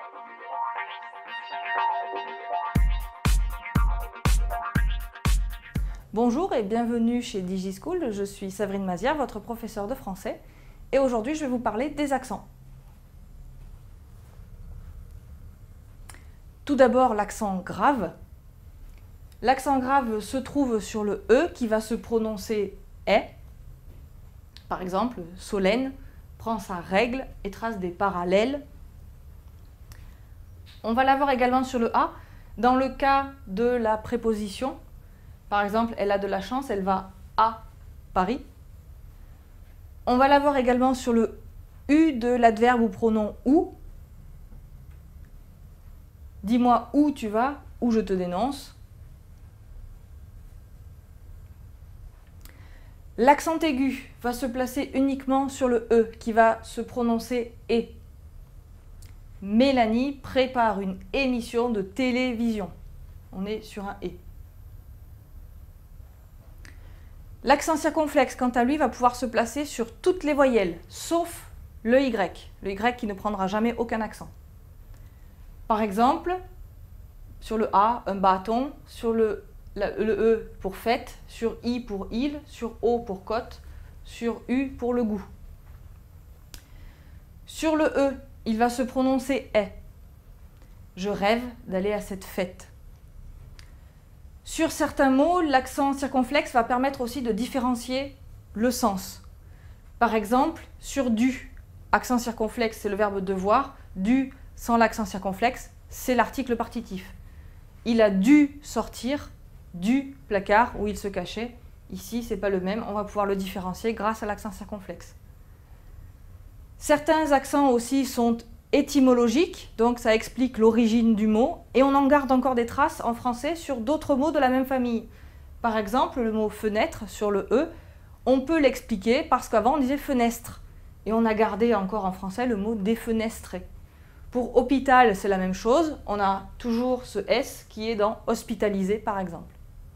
Bonjour et bienvenue chez DigiSchool, je suis Séverine Mazière, votre professeure de français, et aujourd'hui je vais vous parler des accents. Tout d'abord l'accent grave. L'accent grave se trouve sur le E qui va se prononcer « est ». Par exemple, Solène prend sa règle et trace des parallèles. On va l'avoir également sur le A dans le cas de la préposition. Par exemple, elle a de la chance, elle va à Paris. On va l'avoir également sur le U de l'adverbe ou pronom où. Dis-moi où tu vas, ou je te dénonce. L'accent aigu va se placer uniquement sur le E qui va se prononcer et. Mélanie prépare une émission de télévision. On est sur un et. L'accent circonflexe, quant à lui, va pouvoir se placer sur toutes les voyelles, sauf le Y. Le Y qui ne prendra jamais aucun accent. Par exemple, sur le A, un bâton, sur le E pour fête, sur I pour île, sur O pour côte, sur U pour le goût. Sur le E, il va se prononcer est. Je rêve d'aller à cette fête. Sur certains mots, l'accent circonflexe va permettre aussi de différencier le sens. Par exemple, sur du, accent circonflexe, c'est le verbe devoir. Du, sans l'accent circonflexe, c'est l'article partitif. Il a dû sortir du placard où il se cachait. Ici, ce n'est pas le même. On va pouvoir le différencier grâce à l'accent circonflexe. Certains accents aussi sont étymologiques, donc ça explique l'origine du mot, et on en garde encore des traces en français sur d'autres mots de la même famille. Par exemple, le mot fenêtre sur le E, on peut l'expliquer parce qu'avant on disait fenêtre, et on a gardé encore en français le mot défenestré. Pour hôpital, c'est la même chose, on a toujours ce S qui est dans hospitalisé par exemple.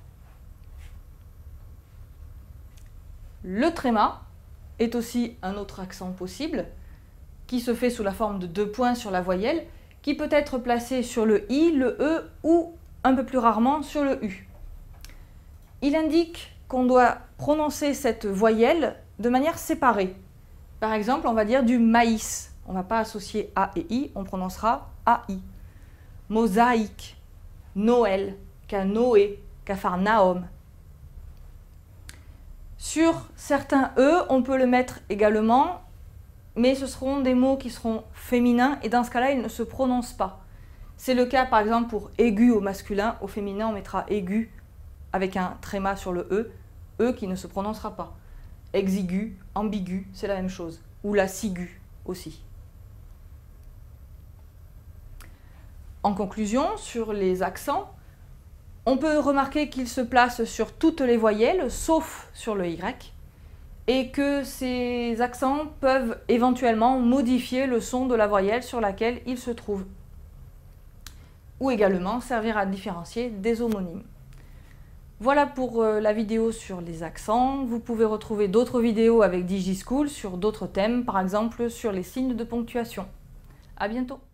Le tréma est aussi un autre accent possible, qui se fait sous la forme de 2 points sur la voyelle, qui peut être placé sur le I, le E ou un peu plus rarement sur le U. Il indique qu'on doit prononcer cette voyelle de manière séparée. Par exemple, on va dire du maïs. On ne va pas associer A et I, on prononcera AI. Mosaïque, Noël, Canoë, Capharnaüm. Sur certains E, on peut le mettre également, mais ce seront des mots qui seront féminins et dans ce cas-là, ils ne se prononcent pas. C'est le cas par exemple pour aigu au masculin, au féminin on mettra aigu avec un tréma sur le E qui ne se prononcera pas. Exigu, ambigu, c'est la même chose, ou la ciguë aussi. En conclusion, sur les accents, on peut remarquer qu'ils se placent sur toutes les voyelles, sauf sur le Y, et que ces accents peuvent éventuellement modifier le son de la voyelle sur laquelle ils se trouvent, ou également servir à différencier des homonymes. Voilà pour la vidéo sur les accents. Vous pouvez retrouver d'autres vidéos avec DigiSchool sur d'autres thèmes, par exemple sur les signes de ponctuation. À bientôt!